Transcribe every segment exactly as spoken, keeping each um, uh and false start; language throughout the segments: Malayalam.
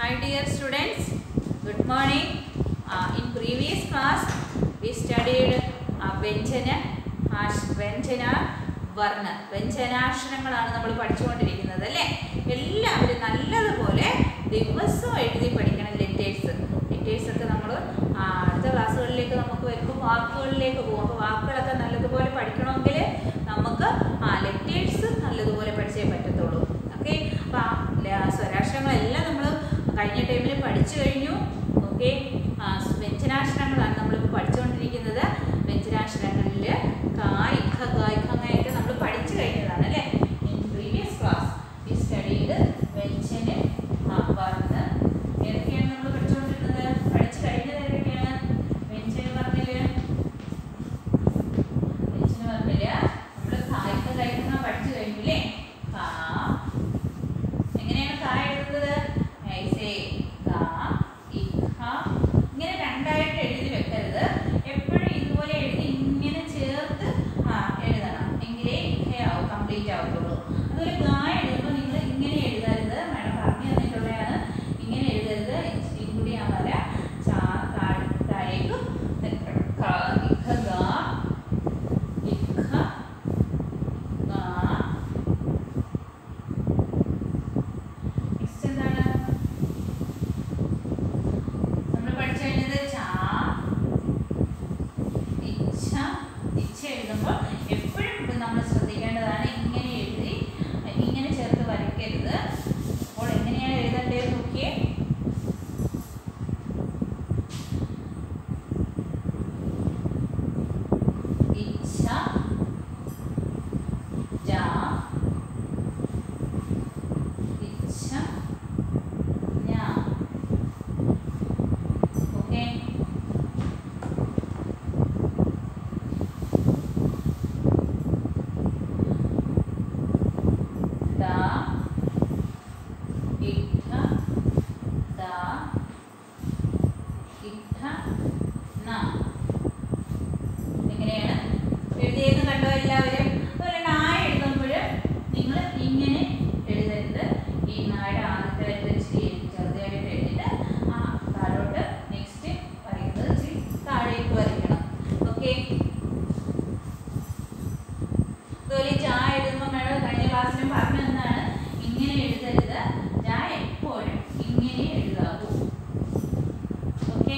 Hi dear students, good morning. Uh, in previous class we studied uh, Vyanjana, Vyanjana, Varna. വ്യഞ്ജനാക്ഷരങ്ങളാണ് നമ്മൾ പഠിച്ചുകൊണ്ടിരിക്കുന്നത് അല്ലേ? എല്ലാവരും നല്ലതുപോലെ ദിവസവും എഴുതി പഠിക്കണം ലെറ്റേഴ്സ്. ലെറ്റേഴ്സ് ഒക്കെ നമ്മൾ അടുത്ത ക്ലാസ്സുകളിലേക്ക് നമുക്ക് വരുമ്പോൾ വാക്കുകളിലേക്ക് പോകും. അപ്പോൾ വാക്കുകളൊക്കെ നല്ലതുപോലെ പഠിക്കണമെങ്കിൽ നമുക്ക് ആ ലെറ്റേഴ്സ് നല്ലതുപോലെ പഠിച്ചേ പറ്റത്തുള്ളൂ. ഓക്കെ, അപ്പോൾ സ്വരാക്ഷരങ്ങളെല്ലാം നമ്മൾ കഴിഞ്ഞ ടൈമിൽ പഠിച്ചു കഴിഞ്ഞു. ഓക്കെ, വ്യഞ്ജനാക്ഷരങ്ങളാണ് നമ്മളിപ്പോൾ പഠിച്ചുകൊണ്ടിരിക്കുന്നത്. വ്യഞ്ജനാക്ഷരങ്ങളിൽ കായ് ഖ ഗായ് ഖ അങ്ങനെയൊക്കെ നമ്മൾ പഠിച്ചു കഴിഞ്ഞതാണ് അല്ലേ? In previous class we studied വ്യഞ്ജന വർണ്ണ. ഏതൊക്കെയാണ് നമ്മൾ പഠിച്ചുകൊണ്ടിരുന്നത്? പഠിച്ചു കഴിഞ്ഞത് ഏതൊക്കെയാണ്? വ്യഞ്ജന വർണ്ണയില് വ്യഞ്ജന വർണ്ണയില് നമ്മൾ കായ് ഖ ഗായ് ഖ പഠിച്ചു കഴിഞ്ഞു അല്ലേ? കാ എങ്ങനെയാണ് കാ എഴുതുന്നത്? ഐസേ കാ ഇ ഖ ഇങ്ങനെ രണ്ടായിട്ട് എഴുതി വെക്കരുത്. എപ്പോഴും ഇതുപോലെ എഴുതി ഇങ്ങനെ ചേർത്ത് ആ എഴുതണം, എങ്കിലേ ഇഖയാവും കംപ്ലീറ്റ് ആവത്തുള്ളൂ. അതുപോലെ ഗാ എഴുതുമ്പോൾ നിങ്ങൾ ഇങ്ങനെ എഴുതരുത്. മാഡം പറഞ്ഞു തന്നിട്ടുള്ളതാണ്, ഇങ്ങനെ എഴുതരുത്. ഇച്ചിരി കൂടി ആ വര താഴേക്ക് ഇഖ ഗാ ഇഖ ഗാ. നെക്സ്റ്റ് എന്താണ് നമ്മൾ പഠിച്ചു കഴിഞ്ഞത്? ചാ ഇച്ഛ. ഇച്ഛ എഴുതുമ്പോൾ എപ്പോഴും നമ്മൾ ശ്രദ്ധിക്കേണ്ടതാണ്, ഇങ്ങനെ എഴുതി ഇങ്ങനെ ചേർത്ത് വരയ്ക്കരുത്. അപ്പോൾ എങ്ങനെയാണ് എഴുതേണ്ടത് നോക്കിയേ. ഇച്ഛ ജാ ഇച്ഛ ഞാ. ഓക്കെ, ദാ ഇഖ ദാ ഇഖ ന. എങ്ങനെയാണ് എഴുതിയെന്ന് കണ്ടോ എല്ലാവരും? അതുപോലെ നാ എഴുതുമ്പോൾ നിങ്ങൾ ഇങ്ങനെ എഴുതരുത്. ഈ നായുടെ ആദ്യത്തെ ലെറ്റർ ഇച്ചിരി ചെറുതായിട്ട് എഴുതിയിട്ട് ആ താഴോട്ട് നെക്സ്റ്റ് വരയ്ക്കുന്നത് ഇച്ചിരി താഴേക്ക് വരയ്ക്കണം. ഓക്കെ, അതുപോലെ ജാ എഴുതുമ്പോൾ മേഡം കഴിഞ്ഞ ക്ലാസ്സിലും പറഞ്ഞു തന്നാണ്, ഇങ്ങനെ എഴുതരുത്. ജാ എപ്പോഴും ഇങ്ങനെ എഴുതാവൂ. ഓക്കെ,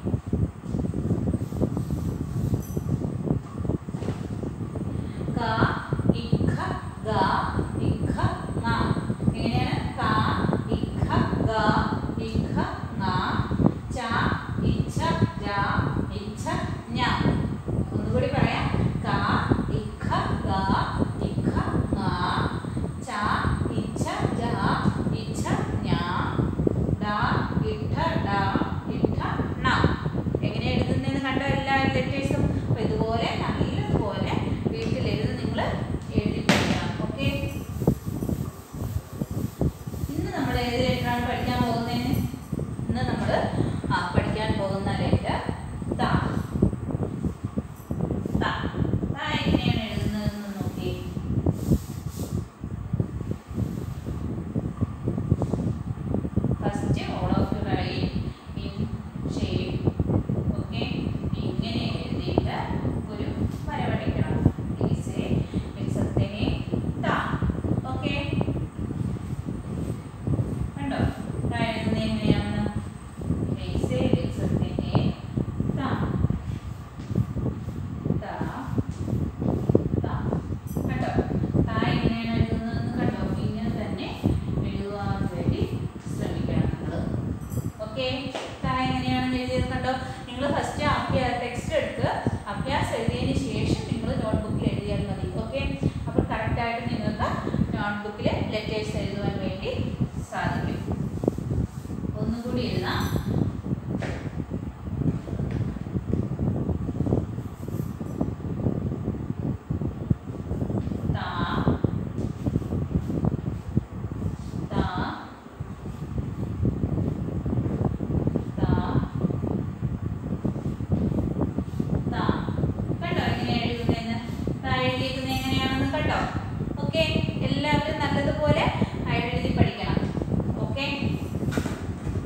കാ ഇഖ ഗാ ഇഖ ങ. എങ്ങനെയാണ്? കാ ഇഖ ഗാ ഇഖ ങ. ച ഇച്ഛ ജാ ഇച്ഛ ഞ. ഒന്നുകൂടി പറയാം. കാ ഇഖ ഗാ ഇഖ ങ. ച ഇച്ഛ ജാ ഇച്ഛ ഞ. ഡാ ഇഠ ഡാ ഇഠ ണ. എങ്ങനെ എഴുതുന്നതെന്ന് കണ്ടോ എല്ലാ ലെറ്റേഴ്സും? അപ്പോൾ ഇതുപോലെ നല്ലതുപോലെ വീട്ടിലെഴുതി നിങ്ങൾ എഴുതി പഠിക്കണം. ഓക്കെ, ഇന്ന് നമ്മൾ ഏത് ലെറ്ററാണ് പഠിക്കാൻ പോകുന്നത്? ഇന്ന് നമ്മൾ ആ പഠിക്കാൻ പോകുന്ന ലെറ്റർ ത. ത ത എങ്ങനെയാണ് എഴുതുന്നതെന്ന് നോക്കി. First all of you write in shape. Okay, ഇങ്ങനെ എഴുതിയിട്ട് ഒരു വര വരയ്ക്കണം. ഈസേ എക്സപ്റ്റനെ ത. ഓക്കെ, കണ്ടോ ത എഴുതുന്നത് എങ്ങനെയാണെന്ന്? ഈസേ എക്സപ്റ്റനെ ത ത ത. കണ്ടോ ത എങ്ങനെയാണ് എഴുതുന്നതെന്ന് കണ്ടോ? ഇങ്ങനെ തന്നെ എഴുതുവാൻ വേണ്ടി ശ്രമിക്കണം നിങ്ങൾ. ഓക്കെ, ത എങ്ങനെയാണെന്ന് എഴുതിയത് കണ്ടോ? നിങ്ങൾ ഫസ്റ്റ് അഭ്യാ ടെക്സ്റ്റ് എടുത്ത് അഭ്യാസം എഴുതിയതിന് ശേഷം നിങ്ങൾ നോട്ട്ബുക്കിൽ എഴുതിയാൽ മതി. ഓക്കെ, അപ്പോൾ കറക്റ്റായിട്ട് നിങ്ങൾക്ക് നോട്ട്ബുക്കിൽ ലെറ്റേഴ്സ് എഴുതുവാൻ വേണ്ടി സാധിക്കും. ഒന്നുകൂടി എഴുതാം. ത ത ത ത. കണ്ടോ എങ്ങനെ എഴുതുന്നതെന്ന്? ത എഴുതിയിരിക്കുന്നത് എങ്ങനെയാണെന്ന് കണ്ടോ? ഓക്കെ, എല്ലാവരും നല്ലതുപോലെ എഴുതി പഠിക്കണം. Okay,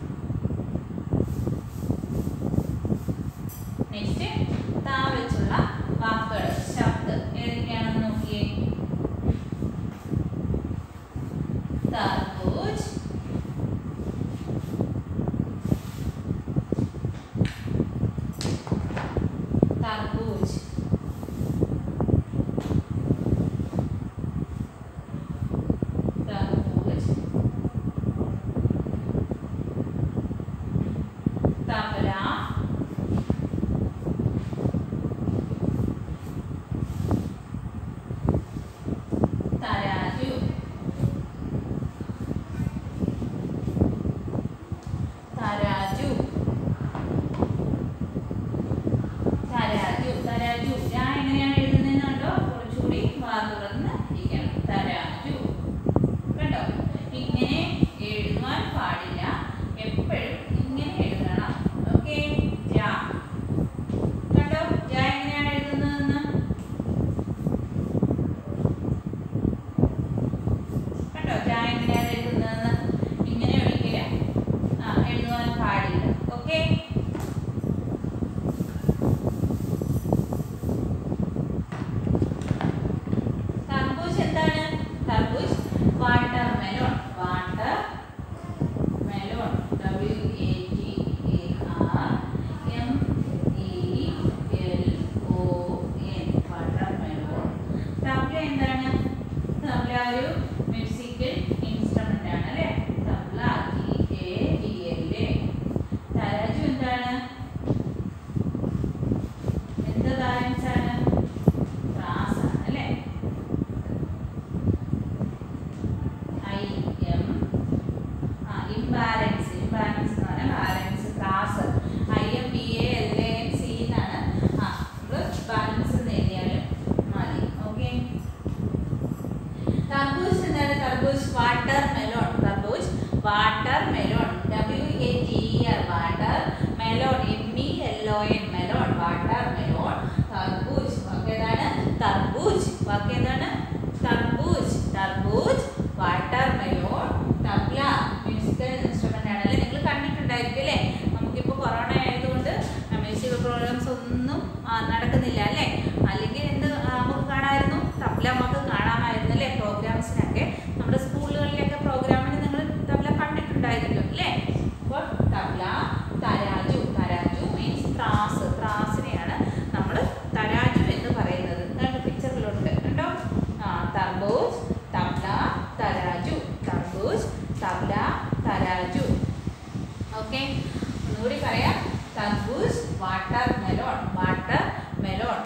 watermelon, W A T E R, watermelon, M E L O N, melon, watermelon. Tarbooj, വാക്കേതാണ് തർബൂജ്, വാക്കേതാണ് തർബൂജ്, തർബൂജ്, watermelon. തബ്ല മ്യൂസിക്കൽ ഇൻസ്ട്രുമെന്റ് ആണല്ലേ, നിങ്ങൾ കണ്ടിട്ടുണ്ടായിരിക്കും അല്ലേ. നമുക്കിപ്പോൾ കൊറോണ ആയതുകൊണ്ട് മ്യൂസിക്കൽ പ്രോഗ്രാംസ് ഒന്നും നടക്കുന്നില്ല അല്ലേ. അല്ലെങ്കിൽ എന്ത് നമുക്ക് കാണാമായിരുന്നു, തബ്ല നമുക്ക് കാണാമായിരുന്നു അല്ലേ. പ്രോഗ്രാംസിനൊക്കെ നമ്മുടെ സ്കൂളുകളിലൊക്കെ പ്രോഗ്രാമിന് നിങ്ങൾ തബ്ല കണ്ടിട്ടുണ്ടായിരിക്കും അല്ലേ. അപ്പോൾ തബ്ല, തരാജു, തരാജു മീൻസ് ത്രാസ്, ത്രാസിനെയാണ് നമ്മൾ തരാജു എന്ന് പറയുന്നത്. എന്താണ് പിക്ചറിലുണ്ട് കണ്ടോ. ആ തർബൂജ്, തബ്ല, തരാജു, തർബൂജ്, തബ്ല, തരാജു. ഓക്കെ, ഒന്നുകൂടി പറയാം. തർബൂജ്, watermelon, watermelon.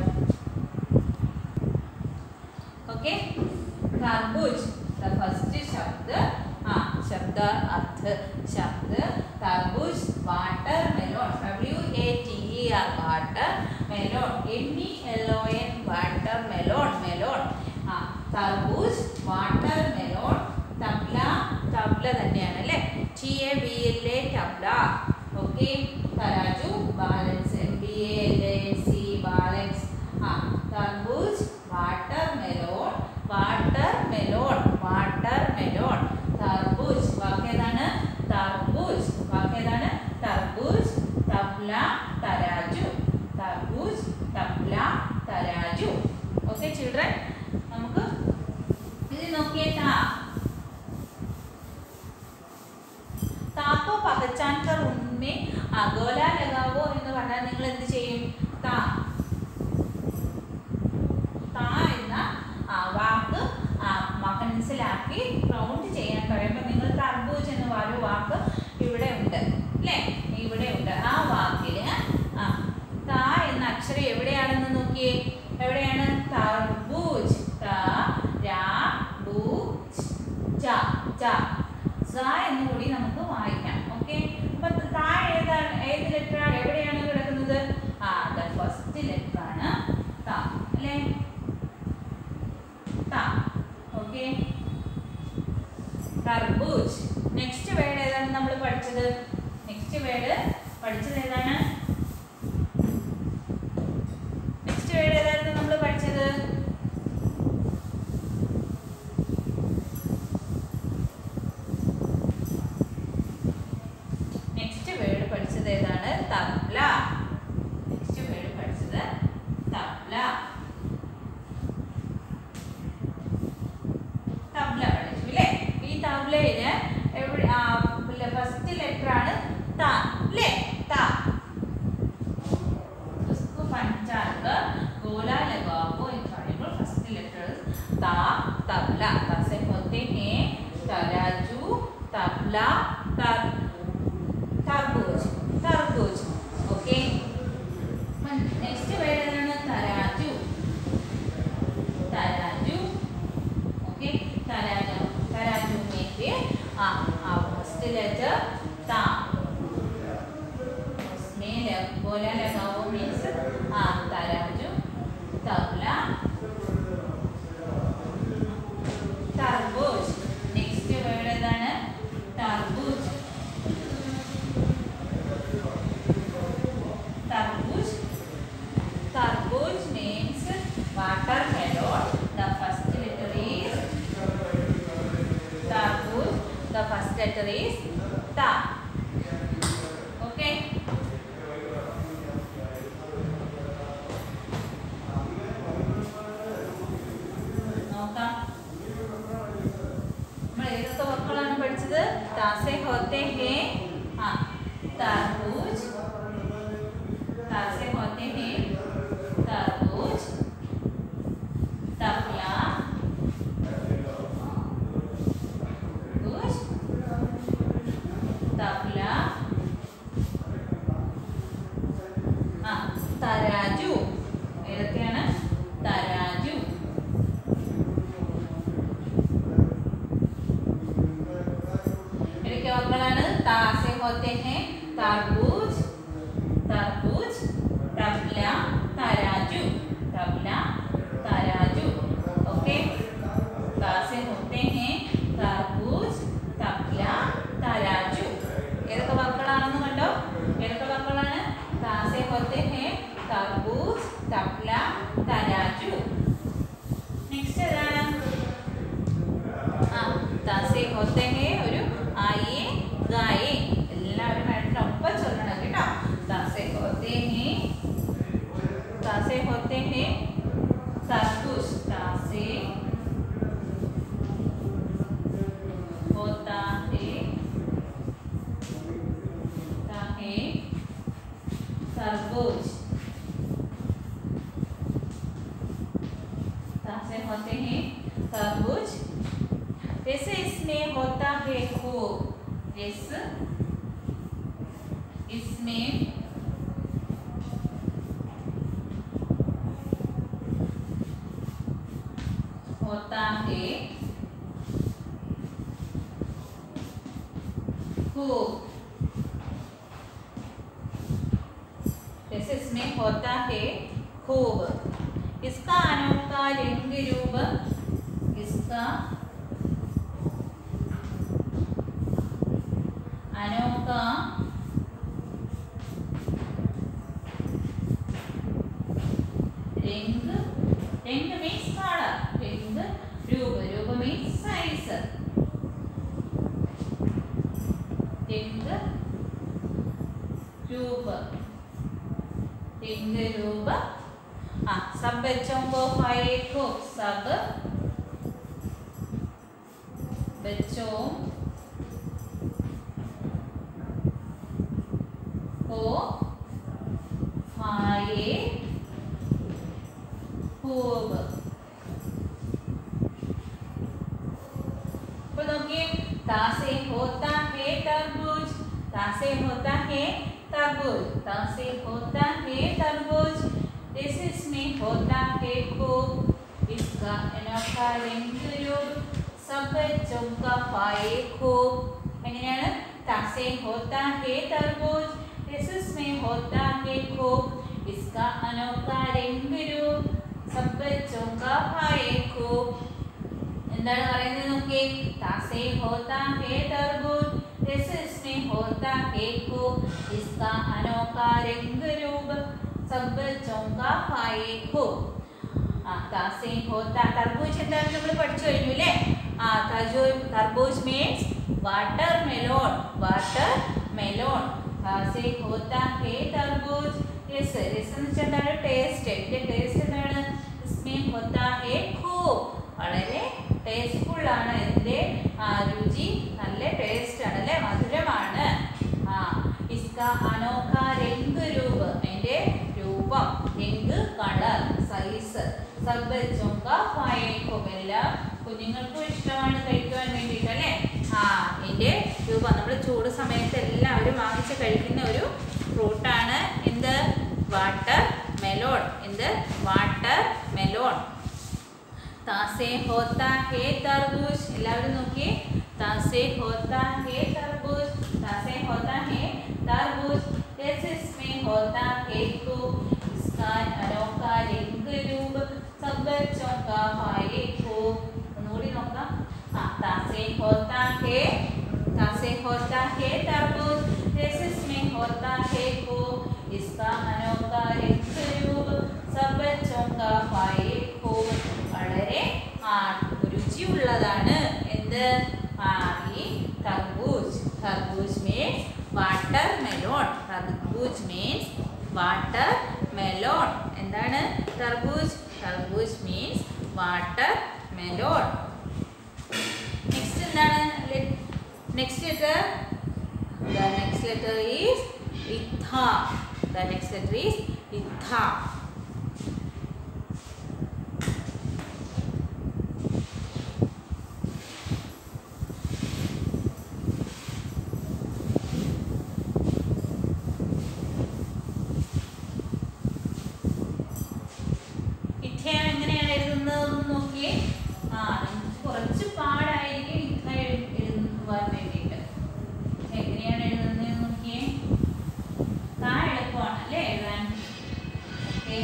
Okay, തർബൂജ് the first शब्द, हाँ शब्द अर्थ शब्द तरबूज, watermelon, W A T E R, watermelon, M E L O N, watermelon, melon. हाँ तरबूज, watermelon, तबला, तबला തന്നെയാണ് അല്ലേ. T A B L A, तबला. ओके, तराजू, balance, M B A L A N C, balance. हाँ तरबूज, watermelon, watermelon, watermelon. तरबूज वाक्यതാണ് तरबूज, वाक्यതാണ് तरबूज, तबला, तराजू, तरबूज, तबला, तराजू. ओके चिल्ड्रन, നമുക്ക് ഇത് നോക്കിയേ. താ താപ്പോ പഹച്ചാൻ കർ ഉൻമേ ഗോല ലഗാവോ എന്ന് പറഞ്ഞാൽ നിങ്ങൾ എന്ത് ചെയ്യും? താ താ എന്ന വാക്ക് മനസ്സിലാക്കി കൗണ്ട് ചെയ്യാൻ കഴിയുമ്പോൾ നിങ്ങൾ തർബൂജ് എന്ന് പറയുന്ന വാക്ക് ഇവിടെ ഉണ്ട് അല്ലേ, ഇവിടെ ഉണ്ട്. ആ വാക്കില് ആ താ എന്ന അക്ഷരം എവിടെയാണെന്ന് നോക്കിയേ. എവിടെയാണ്? തർബൂജ്, ത രാ ബു ച ച എന്ന് കൂടി നമുക്ക് വായിക്കാം. ഓക്കെ, അപ്പൊ താ ഏതാണ്, ഏത് ലെറ്റർ എവിടെയാണ് കിടക്കുന്നത്? ആ ദ ഫസ്റ്റ് ലെറ്റർ ആണ് താ അല്ലേ, താ. ഓക്കെ, തർബൂജ്. നെക്സ്റ്റ് വേർഡ് ഏതാണ് നമ്മൾ പഠിച്ചത്? നെക്സ്റ്റ് വേർഡ് പഠിച്ചത് ഏതാണ്? നെക്സ്റ്റ് വേർഡ് ഏതായിരുന്നു നമ്മൾ പഠിച്ചത്? നെക്സ്റ്റ് വേർഡ് പഠിച്ചത് ഏതാണ്? തബ്ല. നെക്സ്റ്റ് വേർഡ് പഠിച്ചത് തബ്ല. തബ്ല പഠിച്ചു അല്ലേ. ഈ തബ്ലയില് എവിടെ ഫസ്റ്റ് ലെറ്റർ ആണ് ത അല്ലേ, ത. उसको पंचाल कर गोला लगाओ എന്ന് പറയുമ്പോൾ ഫസ്റ്റ് ലെറ്റർ ത, തബ്ല. ത से होते हैं तराजू, तबला, तर तरबूज, तरबूज. ओके, नेक्स्ट वर्ड ഏതാണ്? തരാജു, തരാജു. ओके, तराजू, तराजू में से हाँ हाँ फर्स्ट लेटर ता, उसमें गोला लगाओ मीन्स हाँ तराजू, तबला, तरबूज. नेक्स्ट वर्ड ഏതാണ്? तरबूज, तरबूज. तरबूज means watermelon. The first letter is तरबूज. The first letter is ta. Okay. നോക്കാം, നമ്മൾ ഏതൊക്കെ വാക്കുകളാണ് പഠിച്ചത്? ता से होते हैं हाँ तरबूज, ता से होते हैं तरबूज, तबला, तबला, हाँ तराजू. ഏതൊക്കെയാണ്? തരാജു. ഏതൊക്കെ വാക്കുകളാണ്? ता से होते हैं तरबूज, तरबूज, तबला, तराजू, तबला, तराजू. ओके, ता से होते हैं तरबूज, तबला, एस इसमें होता है खूब, जैसे इसमें होता है खूब। इसका अनोखा रंग रूप, इसका अनोखा रंग, रंग मीन्स कलर, रंग रूप, रूप मीन्स साइज, रंग रूप, रंग रूप। हाँ, सब बच्चों को फाइव को सब बच्चों को फाइव खूब। तो देखिए, ता से होता है तरबूज, ता से होता है तरबूज, ता से होता है तरबूज। इस इसमें होता है खूब, इसका अनोखा रंग रूप, सब बच्चों का फाए खूब। എങ്ങനെയാണ്? ता से होता है तरबूज, इस इसमें होता है खूब, इसका अनोखा रंग रूप, सब बच्चों का फाए खूब। എന്താണ് പറയുന്നത് നോക്കിയേ? ता से होता है तरबूज, इस इसमें होता है खूब, इसका अनोखा रंग रूप, सब बच्चों का फाए खूब। ആ ता से होता, तरबूज എന്താണ് നമ്മൾ പഠിച്ചു കഴിഞ്ഞു അല്ലേ? ആ तरबूज means watermelon, watermelon. ता से होता है तरबूज, yes, yes എന്ന് വെച്ചാൽ എന്താണ്? ടേസ്റ്റ്, ഇതിന്റെ ടേസ്റ്റ് എന്താണ്? इसमें होता है खूब, വളരെ ടേസ്റ്റ്ഫുൾ ആണ്, ഇതിന്റെ രുചി നല്ല ടേസ്റ്റ് ആണ് അല്ലേ, മധുരമാണ്. ആ इसका अनोखा रंग रूप, അതിന്റെ രൂപം, രംഗ് കളർ, സൈസ്, सब बच्चों का फाए खूब, എല്ലാ കുഞ്ഞുങ്ങൾക്കും ഇഷ്ടമാണ് കഴിക്കാൻ വേണ്ടിയിട്ട് അല്ലേ. ആ ഇതിന്റെ രൂപം നമ്മൾ ചൂട് സമയത്ത് എല്ലാവരും വാങ്ങിച്ച് കഴിക്കുന്ന ഒരു ഫ്രൂട്ടാണ് എന്ത്? Watermelon. എന്ത്? Watermelon. ता से होता है तरबूज, എല്ലാവരും നോക്കിയേ. ता से होता है तरबूज, ता से होता है तरबूज, जैसे इसमें होता है खूब, इसका अनोखा रंग रूप, सब बच्चों का फाए खूब. ഒന്നുകൂടി നോക്കാം. ആ ता से होता है, ता से होता है तरबूज, जैसे इसमें होता है खूब, इसका अनोखा रंग रूप, सब बच्चों का फाए खूब. വളരെ ആ രുചിയുള്ളതാണ് എന്ത്? ആ ഈ തർബൂജ്. തർബൂജ് മീൻസ് വാട്ടർ മെലോൺ, തർബൂജ് മീൻസ് വാട്ടർ മെലോൺ. എന്താണ് തർബൂജ്? തർബൂജ് മീൻസ് വാട്ടർ മെലോൺ. നെക്സ്റ്റ് എന്താണ്? Next letter, the next letter is itha, the next letter is itha. എങ്ങനെയാണ് എഴുതുന്നത് നോക്കിയേ. ആ കുറച്ച് പാടായിരിക്കും ഇത്ര എഴുതുവാൻ വേണ്ടിയിട്ട്. എങ്ങനെയാണ് എഴുതുന്നത് നോക്കിയേ. താ എളുപ്പമാണ് അല്ലേ എഴുതാൻ.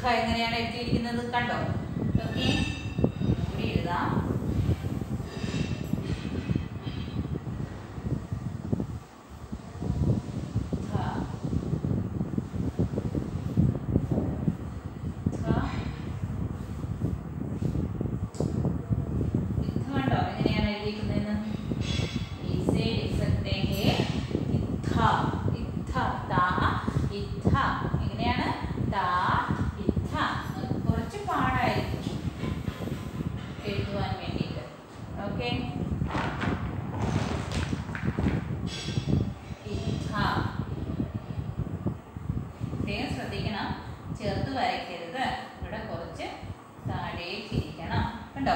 എങ്ങനെയാണ് എഴുതിയിരിക്കുന്നത് കണ്ടോ? ഓക്കെ, കൂടി എഴുതാം. കുറച്ച് പാടായിരിക്കും എഴുതുവാൻ വേണ്ടിയിട്ട്. ഓക്കെ, പ്രത്യേകം ശ്രദ്ധിക്കണം, ചേർത്ത് വരയ്ക്കരുത്. ഇവിടെ കുറച്ച് താഴേക്ക് ഇരിക്കണം. കണ്ടോ?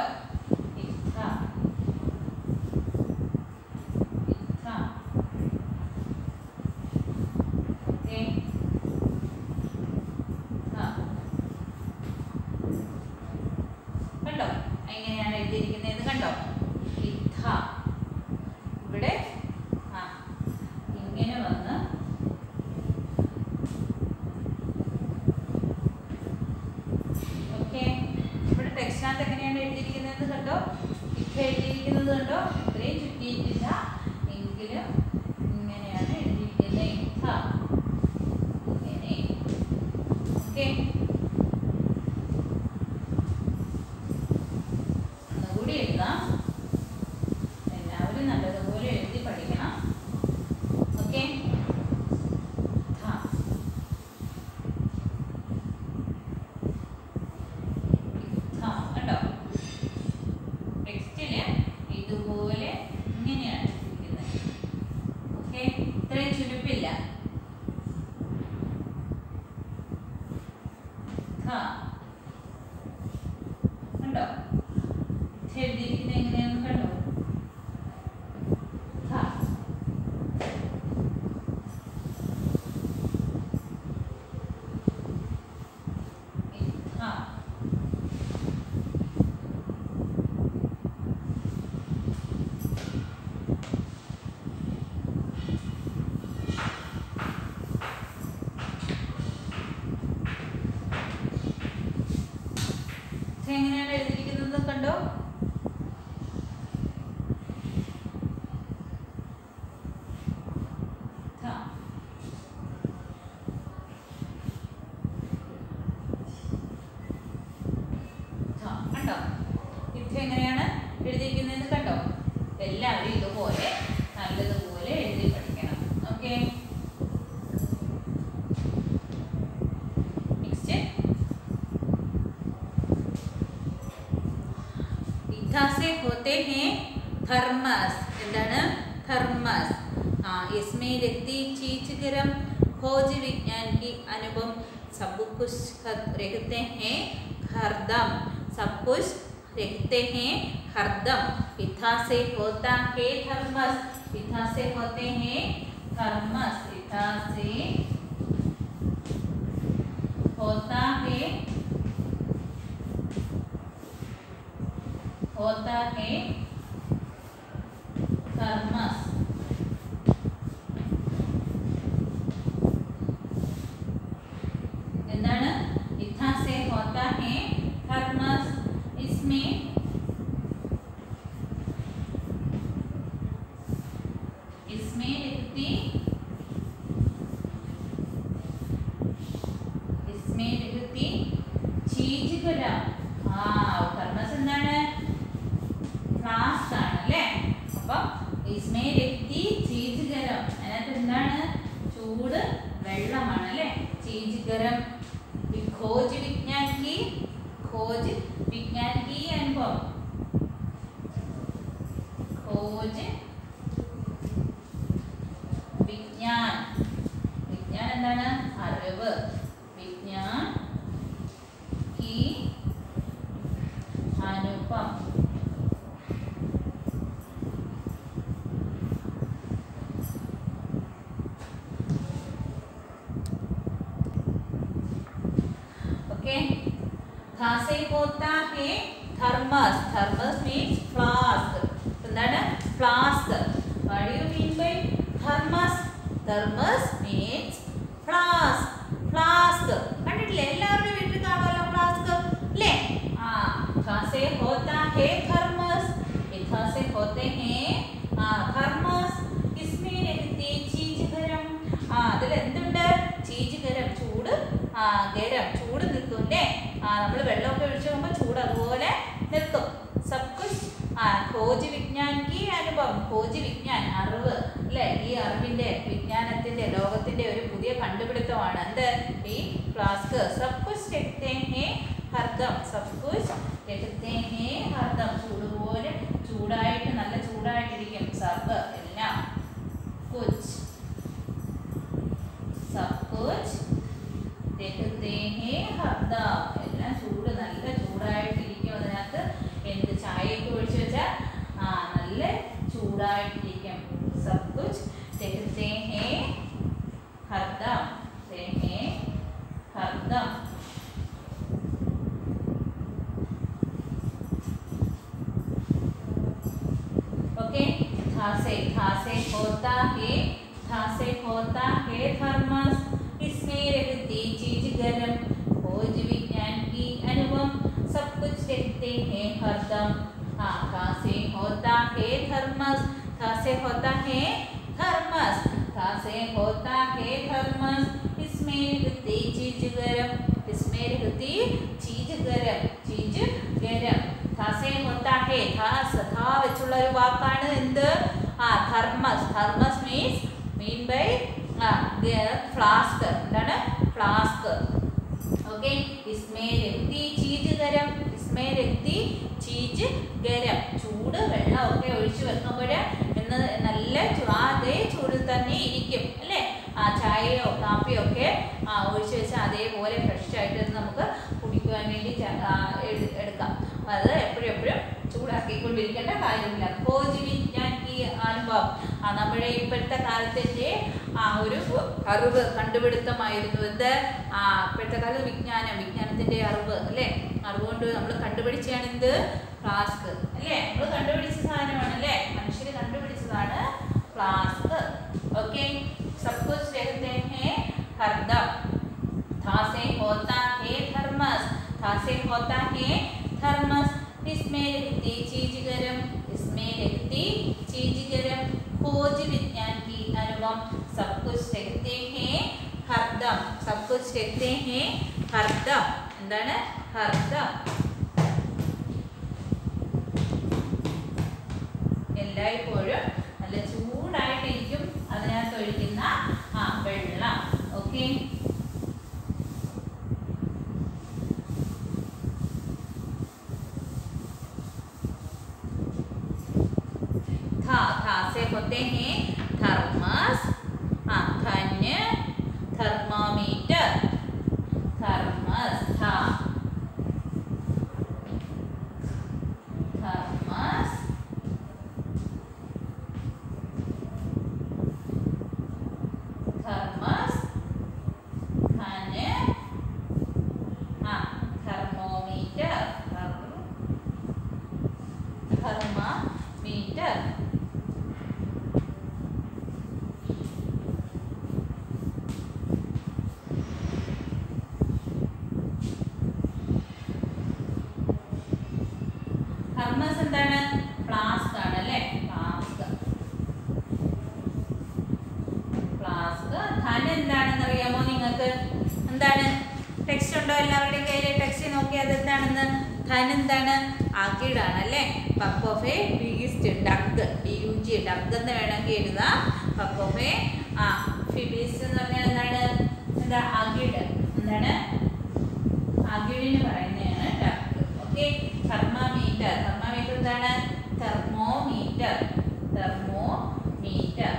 കണ്ടോ എങ്ങനെയാണ് എഴുതിയിരിക്കുന്നതെന്ന് കണ്ടോ? ഇഥ ഇവിടെ ആ ഇങ്ങനെ വന്ന് ഓക്കെ. ഇവിടെ ടെക്സ്റ്റിനകത്ത് എങ്ങനെയാണ് എഴുതിയിരിക്കുന്നതെന്ന് കണ്ടോ? ഇഥ എഴുതിയിരിക്കുന്നത് കണ്ടോ? ഇത്രയും ചുറ്റിയിട്ടില്ല എങ്കിലും ഇങ്ങനെയാണ് എഴുതിയിരിക്കുന്നത്. ഇഥ ഇങ്ങനെ. ഓക്കെ, എല്ലാവരും നല്ലതുപോലെ എഴുതി പഠിക്കണം. ഓക്കെ, കണ്ടോ? ടെക്സ്റ്റില് ഇതുപോലെ ഇങ്ങനെയാണ് ഇരിക്കുന്നത്. ഓക്കെ, ഇത്രയും ചുരുപ്പില്ല. കണ്ടോ എഴുതിയിരിക്കുന്നത് എങ്ങനെയാണെന്ന് കണ്ടോ? എങ്ങനെയാണ് എഴുതിയിരിക്കുന്നത് കണ്ടോ? കണ്ടോ? ഇത് എങ്ങനെയാണ് എഴുതിയിരിക്കുന്നതെന്ന് കണ്ടോ? എല്ലാവരും ഇതുപോലെ നല്ലതുപോലെ എഴുതി പഠിക്കണം. ഓക്കെ, നെക്സ്റ്റ് से होते हैं थर्मस. എന്താണ് थर्मस? हाँ, इसमें रहती चीज गरम खोज विज्ञान की अनुभव सब कुछ रहते हैं हरदम. सब कुछ रहते हैं हरदम. इथा से होता है थर्मस. इथा से होते हैं थर्मस. इथा से होता है होता है थर्मस. എന്താണ്? इथा से होता है थर्मस. इसमें इसमें लिखती इसमें लिखती चीज गरम. हाँ, थर्मस എന്താണ്? ഫ്ലാസ്ക് ആണ് അല്ലേ? അപ്പം इसमें लिखती चीज गरम. അതിനകത്ത് എന്താണ്? ചൂട് വെള്ളമാണ് അല്ലേ? चीज गरम. खोज विज्ञान की खोज विज्ञान की अनुभव. खोज विज्ञान. विज्ञान എന്താണ്? അറിവ്. विज्ञान की अनुभव. था से होता है थर्मस. Thermos means flask. എന്താണ്? flask. What do you mean by thermos? Thermos means flask. flask. കണ്ടിട്ടില്ലേ? എല്ലാവരുടെയും വീട്ടിൽ കാണും എന്ത് ഈ ഫ്ലാസ്ക് സബ് കുച്ച് രഖ്തേ ഹേ ഹർദം സബ് കുച്ച് രഖ്തേ ഹേ ഹർദം ചൂട് പോലെ ചൂടായിട്ട് നല്ല ചൂടായിട്ടിരിക്കും സബ് എല്ലാം കുച്ച് സബ് കുച്ച് രഖ്തേ ഹേ ഹർദം എല്ലാം ചൂട് നല്ല ചൂടായിട്ടിരിക്കും അതിനകത്ത് എന്ത് ചായയൊക്കെ ഒഴിച്ച് വെച്ചാൽ ആ നല്ല ചൂടായിട്ടിരിക്കും സബ് കുച്ച് രഖ്തേ ഹേ ഹർദം ഹേ ഹർദം ओके था से था से होता है था से होता है थर्मस इसमें रहती चीज गर्म खोज विज्ञान की अनुभव सब कुछ रखते हैं हरदम हाँ था से होता है थर्मस था से होता है थर्मस था से होता है थर्मस इसमें रहती चीज गर्म इसमें रहती चीज गर्म चीज गर्म ധാസേ ഹോത്താ ഹേ ധാസ് ധാ വെച്ചുള്ള ഒരു വാക്കാണ് എന്ത് ആ thermos thermos means mean by flask എന്താണ് ഫ്ലാസ്ക് ഓക്കെ ഇസ്മേ രക്തി ചീജ് ഗരം ഇസ്മേ രക്തി ചീജ് ഗരം ചൂട് വെള്ളം ഒക്കെ ഒഴിച്ചു വെക്കുമ്പോൾ എന്ന് നല്ല അതേ ചൂടിൽ തന്നെ ഇരിക്കും അല്ലേ ആ ചായയോ കാപ്പിയോ ഒക്കെ ആ ഒഴിച്ചു വെച്ചാൽ അതേപോലെ ഫ്രഷ് ആയിട്ട് നമുക്ക് കുടിക്കുവാൻ വേണ്ടി എടുക്കാം അത് എപ്പോഴും എപ്പോഴും ചൂടാക്കിക്കൊണ്ടിരിക്കേണ്ട കാര്യമില്ല खोज विज्ञान की അനുഭവം ആ നമ്മുടെ ഇപ്പോഴത്തെ കാലത്തിന്റെ ആ ഒരു അറിവ് കണ്ടുപിടുത്തമായിരുന്നു എന്ത് ആ ഇപ്പോഴത്തെ കാലം വിജ്ഞാനം വിജ്ഞാനത്തിന്റെ അറിവ് അല്ലേ അറിവുകൊണ്ട് നമ്മൾ കണ്ടുപിടിച്ചാണ് എന്ത് ഫ്ലാസ്ക് അല്ലേ നമ്മൾ കണ്ടുപിടിച്ച സാധനമാണ് അല്ലേ മനുഷ്യർ കണ്ടുപിടിച്ചതാണ് ഫ്ലാസ്ക് ഓക്കെ सब कुछ रहते हैं हरदम था से होता है थर्मस था से होता है थर्मस इसमें रहती चीज गरम इसमें रहती चीज गरम खोज विज्ञान की अनुभव सब कुछ रहते हैं हरदम सब कुछ रहते हैं हरदम എന്താണ് ഹർദം എല്ലായ്പ്പോഴും നല്ല ചൂടായിട്ടിരിക്കും അതിനകത്ത് ഒഴിക്കുന്ന ആ വെള്ളം ഓക്കെ था था से होते हैं थर्मस हाँ धन थर्मामीटर थर्मस था थर्मस थर्मस धन हाँ थर्मोमीटर थर्मामीटर थर्मस എന്താണ് ഫ്ലാസ്ക് ആണ് അല്ലേ ഫ്ലാസ്ക് ഫ്ലാസ്ക് ധൻ എന്താണെന്ന് അറിയാമോ നിങ്ങൾക്ക് എന്താണ് ടെക്സ്റ്റ് ഉണ്ടോ എല്ലാവരുടെയും കയ്യിൽ ടെക്സ്റ്റ് നോക്കി അത് എന്താണെന്ന് ധൻ എന്താണ് അകിടാണ് അല്ലേ pup of a beast dug D U G dug എന്ന് വേണമെങ്കിൽ എഴുതാം പപ്പ് ഓഫ് എ ആ ഫിബീസ്റ്റ് എന്ന് പറഞ്ഞാൽ എന്താണ് എന്താ അകിട് എന്താണ് അകിടിന് പറയുന്നതാണ് ഡക്ക് ഓക്കെ थर्मामीटर थर्मामीटर എന്താണ് thermometer thermometer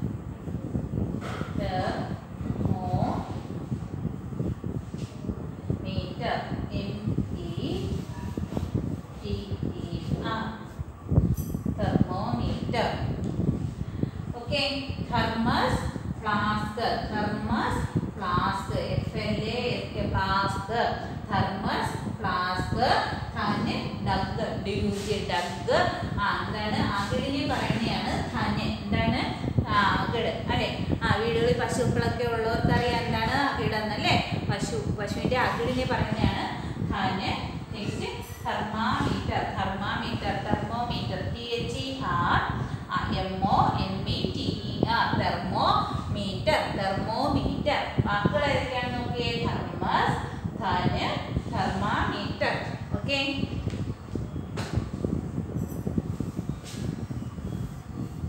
thermometer M E T E R thermometer okay thermos flask thermos flask F L A S K flask thermos flask ധൻ ഡഗ് ഡ്യൂജി ഡഗ് ആ എന്താണ് അകിടിനെ പറയുന്നതാണ് ധൻ എന്താണ് അകിട് അല്ലെ ആ വീടുകളിൽ പശുക്കളൊക്കെ ഉള്ളവർക്ക് അറിയാം എന്താണ് അകിടെന്നല്ലേ പശു പശുവിന്റെ അകിടിനെ പറയുന്നതാണ് ധൻ next thermometer thermometer thermometer T H E R M O M E T E R thermometer thermometer വാക്കുകൾ ഏതൊക്കെയാണെന്ന് നോക്കിയേ थर्मस ധൻ തെർമാമീറ്റർ ഓക്കെ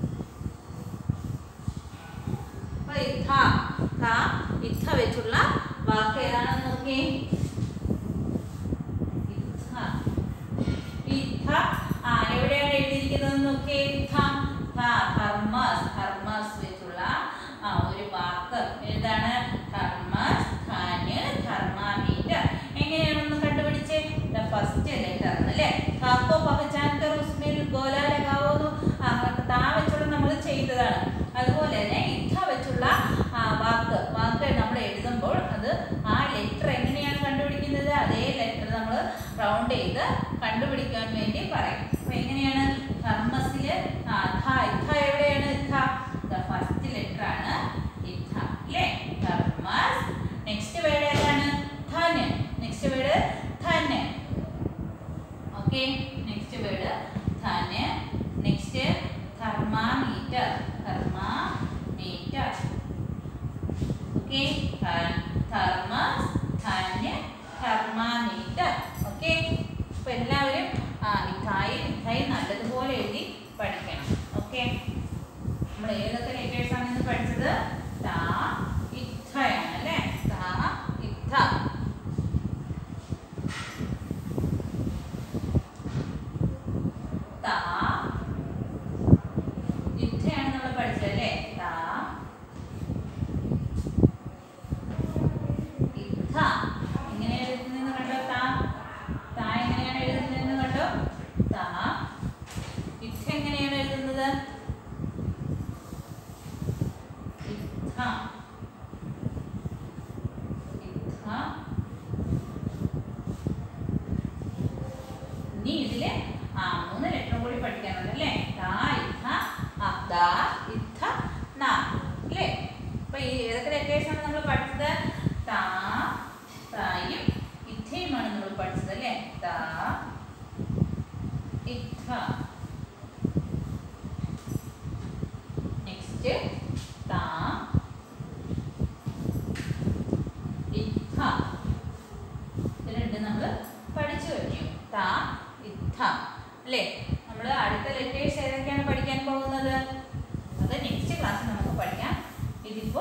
ഇഥ ഇഥ വെച്ചുള്ള വാക്ക് ഏതാണെന്ന് നോക്കിയേ. ആ എവിടെയാണ് എഴുതിയിരിക്കുന്നത് നോക്കിയേ. തെർമസ് തെർമസ് വെച്ചുള്ള ആ ഒരു വാക്ക് ഏതാണ്? തെർമസ്, ധാന്, തെർമാമീറ്റർ. എങ്ങനെയാണെന്ന് കണ്ടുപിടിച്ചേ? ഫസ്റ്റ് ലെറ്റർ അല്ലേ. കാക്കോ പഹചാൻ കർ ഉസ്മിൽ ഗോല ലഗാവോന്നു താ വെച്ചുള്ള നമ്മൾ ചെയ്തതാണ്. അതുപോലെ തന്നെ ഇഥ വെച്ചുള്ള ആ വാക്ക് വാക്ക് നമ്മൾ എഴുതുമ്പോൾ അത് ആ ലെറ്റർ എങ്ങനെയാണ് കണ്ടുപിടിക്കുന്നത്? അതേ ലെറ്റർ നമ്മൾ റൗണ്ട് ചെയ്ത് കണ്ടുപിടിക്കാൻ വേണ്ടി പറയും. അപ്പൊ എങ്ങനെയാണ്? തെർമസില് ഇഥ എവിടെയാണ്? ഇഥ ഫസ്റ്റ് ലെറ്റർ ആണ് ഇഥ അല്ലേ. തെർമസ്. നെക്സ്റ്റ് വേർഡ് ഏതാണ്? ധന്. നെക്സ്റ്റ് വേർഡ് ധന്. ഓക്കെ, നെക്സ്റ്റ് വേർഡ് ധന്. Next thermometer. Thermometer. Okay, thermos, ധന്, തെർമാമീറ്റർ. ഓക്കെ, അപ്പൊ എല്ലാവരും ആ ഇഥായി ഇഥായി നല്ലതുപോലെ എഴുതി പഠിക്കണം. ഓക്കെ, നമ്മൾ ഏതൊക്കെ ലെറ്റേഴ്സ് ആണ് ഇന്ന് പഠിച്ചത്? താ ഇഥയാണ് അല്ലേ. താ ഇഥ. താ ഇഥയാണ് നമ്മൾ പഠിച്ചത് അല്ലേ. താ ഇഥ. എങ്ങനെയാണ് എഴുതുന്നതെന്ന് കണ്ടോ? താ താ എങ്ങനെയാണ് എഴുതുന്നതെന്ന് കണ്ടോ? താ. ഇഥ എങ്ങനെയാണ് എഴുതുന്നത്? ഇഥ ഇഥ. ഇനി ഇതില് ആ മൂന്ന് ലെറ്റർ കൂടി പഠിക്കാനുണ്ട് അല്ലേ. താ ഇഥ ആ ദാ ഇഥ ന അല്ലേ. അപ്പൊ ഈ ഏതൊക്കെ ലെറ്റേഴ്സ് ആണ് നമ്മൾ പഠിച്ചത്? താ തായും ഇഥയുമാണ് നമ്മൾ പഠിച്ചത് അല്ലേ. താ ഇഥ. നെക്സ്റ്റ് താ ഇഥ. ഇത് രണ്ടും നമ്മൾ പഠിച്ചു കഴിഞ്ഞു. താ ഇഥ അല്ലേ. നമ്മൾ അടുത്ത ലെറ്റേഴ്സ് ഏതൊക്കെയാണ് പഠിക്കാൻ പോകുന്നത്? അത് നെക്സ്റ്റ് ക്ലാസ്സിൽ നമുക്ക് പഠിക്കാം. ഇതിപ്പോ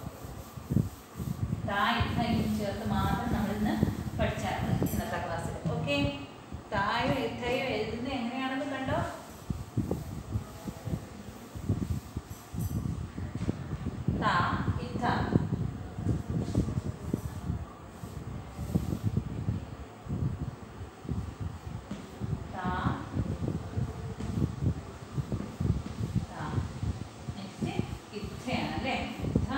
താ ഇഥയും ചേർത്ത് മാത്രം നമ്മൾ ഇന്ന് പഠിച്ചാൽ മതി ഇന്നത്തെ ക്ലാസ്സിൽ. ഓക്കെ, തായും ഇഥയും എഴുതുന്നത് എങ്ങനെയാണെന്ന് കണ്ടോ? താ ഇഥ. താ താ. നെക്സ്റ്റ് ഇഥയാണ് അല്ലേ. ഇഥ.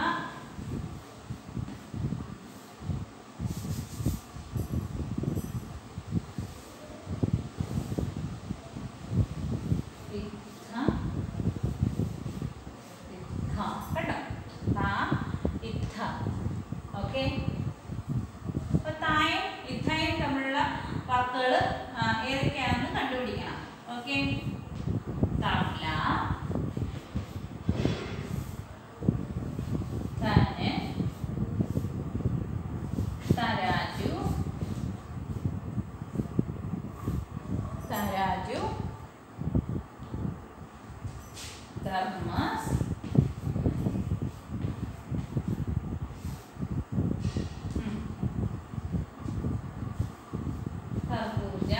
ഓക്കെ, അപ്പൊ തായും ഇഥയും തമ്മിലുള്ള വാക്കുകൾ ഏതൊക്കെയാണെന്ന് കണ്ടുപിടിക്കണം. ഓക്കെ, തബ്ല, ധന്, തരാജു, തരാജു, തെർമസ്, തർബൂജ,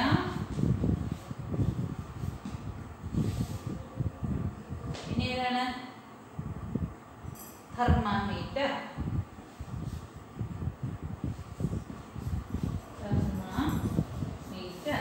പിന്നെ ഏതാണ്? തെർമാമീറ്റർ. തെർമാമീറ്റർ.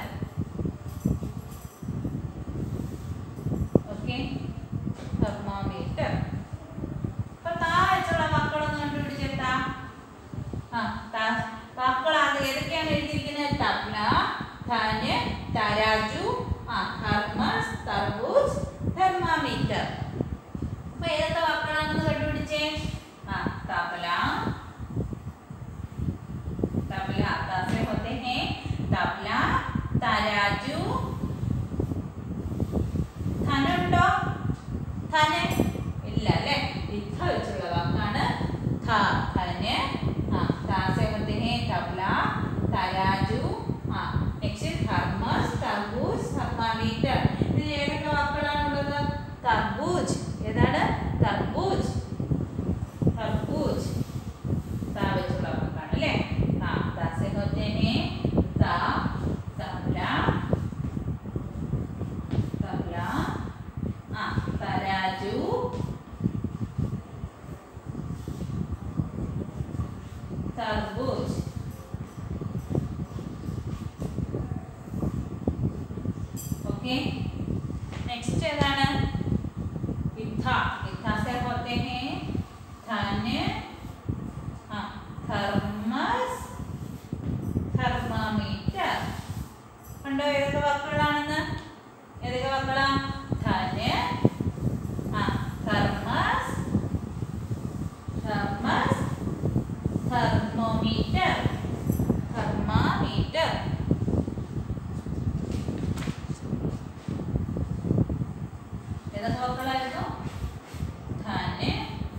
Okay, thermometer. അപ്പൊ താ വെച്ചുള്ള വാക്കുകളൊന്ന് കണ്ടുപിടിച്ചെത്താ. ആ താ വാക്കുകൾ അത് ഏതൊക്കെയാണ് എഴുതിയിരിക്കുന്നത്? തബ്ല, ധന്, തരാജു, ആ തെർമസ്, തർബൂജ്, തെർമാമീറ്റർ. അപ്പൊ ഏതൊക്കെ വാക്കുകളാണെന്ന് കണ്ടുപിടിച്ചേ? ആ തബല, तबला से होते हैं तबला, तराजू, धनुണ്ടോ? ധന ഇല്ല അല്ലേ. ഇഥ വെച്ചുള്ള വാക്കാണ് ധ. ധന്. ആ ത से होते हैं तबला, तराजू, ആ നെക്സ്റ്റ് തെർമസ്, തർബൂജ്, തെർമാമീറ്റർ. ഇതിൽ ഏതൊക്കെ വാക്കുകളാണുള്ളത്? തർബൂജ്. ഏതാണ്? തർബൂജ്. തർബൂജ് ത വെച്ചുള്ള വാക്കാണ് നെക്സ്റ്റ് ഏതാണ്? ഇഥ. ഇഥ से होते हैं धन, हाँ थर्मस, थर्मामीटर. കണ്ടോ ഏതൊക്കെ വാക്കുകളാണെന്ന്? ഏതൊക്കെ വാക്കുകളാ? ധന്, ആ थर्मस, थर्मस, थर्मोमीटर, थर्मामीटर. ഏതൊക്കെ വാക്കുകളായിരുന്നു? ധന്,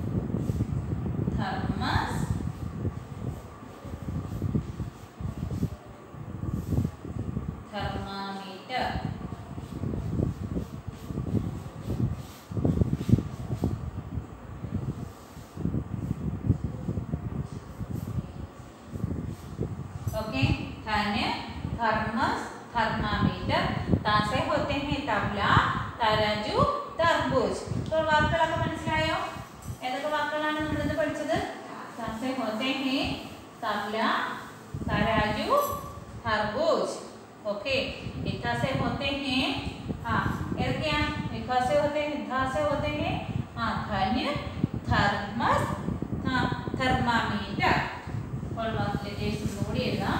थर्मस, थर्मामीटर. ओके, धन, थर्मस, थर्मामीटर. तासे होते हैं तबला, तराजू, तरबूज. तो വാക്കുകളൊക്കെ മനസ്സിലായോ? ഏതൊക്കെ വാക്കുകളാണ് നമ്മൾ ഇന്ന് പഠിച്ചത്? तासे होते हैं तबला, तराजू, तरबूज. ओके, इथा से होते हैं, हाँ क्या? इथा से होते हैं, इथा से होते हैं, हाँ धन, थर्मस, हाँ थर्मामीटर. और लेटेस्ट നോടിയെഴുതാം.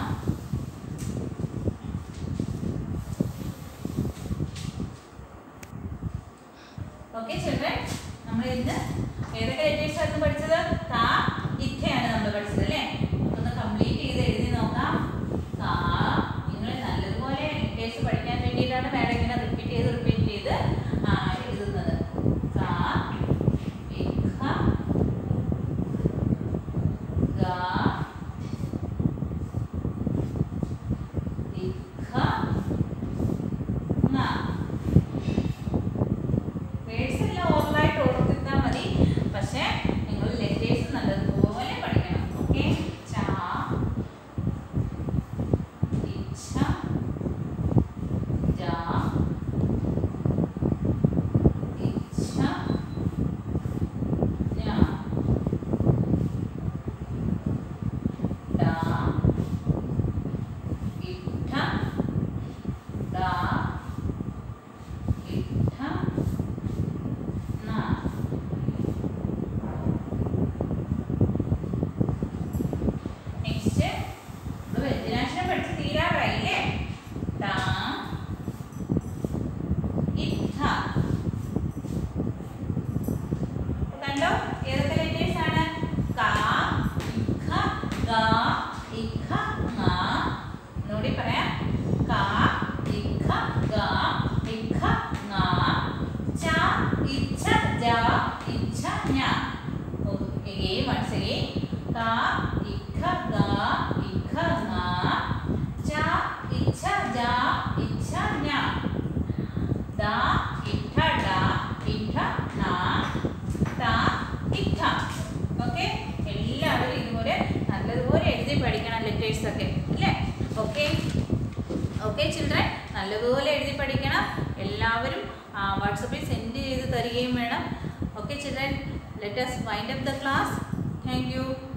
ഓക്കെ ചിൽഡ്രൻ, നമ്മൾ ഇന്ന് ഏതൊക്കെ ലെറ്റേഴ്സ് ആയിരുന്നു പഠിച്ചത്? താ, ഇഥയാണ് നമ്മൾ പഠിച്ചത് അല്ലേ? ഒന്ന് കംപ്ലീറ്റ് ചെയ്ത് എഴുതി നോക്കാം. താ, നിങ്ങൾ നല്ലതുപോലെ ലെറ്റേഴ്സ് പഠിക്കാൻ വേണ്ടിയിട്ടാണ് മാഡം ഇങ്ങനെ റിപ്പീറ്റ് ചെയ്ത് റിപ്പീറ്റ് ചെയ്ത് ആ എഴുതുന്നത്. താ, ഇഖ, ഗാ, ഇഖ, ങ. വേർഡ്സ് എല്ലാം ഓറലായിട്ട് ഓർത്തിരുന്നാൽ മതി, പക്ഷേ നിങ്ങൾ ലെറ്റേഴ്സ് നല്ലതുപോലെ പഠിക്കണം. ഓക്കെ, ചാ, ഇച്ഛ, ജാ, ഇച്ഛ, ഞാ, ഡാ, ഇഠ, ഡാ, ഇഠ, ന. നെക്സ്റ്റ് നമ്മൾ വ്യഞ്ജനാക്ഷരം പഠിച്ച് തീരാറായില്ലേ? താ, ഇഥ. കണ്ടോ ഏതൊക്കെ ലെറ്റേഴ്സ് ആണ്? കാ, ഇഖ, ഗാ, ഇഖ, ങ. ഒന്നുകൂടി പറയാം. കാ, ഇഖ, ഗാ, ഇഖ, ങ. ച, ഇച്ഛ, ജ, ഇച്ഛ, ഞ. again once again. കാ, ഇഖ, ഗാ, ഇഖ, ങ. ച, ഇച്ഛ, ജ, ഇച്ഛ, ഞ. ദാ, ഇഠ, ഡ, ഇഠ, ണ. താ, ഇഠ. ഓക്കെ, എല്ലാവരും ഇതുപോലെ നല്ലതുപോലെ എഴുതി പഠിക്കണം ലെറ്റേഴ്സ് ഒക്കെ അല്ലേ? ഓക്കെ ഓക്കെ ചിൽഡ്രൻ, നല്ലതുപോലെ എഴുതി പഠിക്കണം. എല്ലാവരും വാട്സപ്പിൽ സെൻഡ് ചെയ്ത് തരികയും വേണം. Okay children, let us wind up the class. Thank you.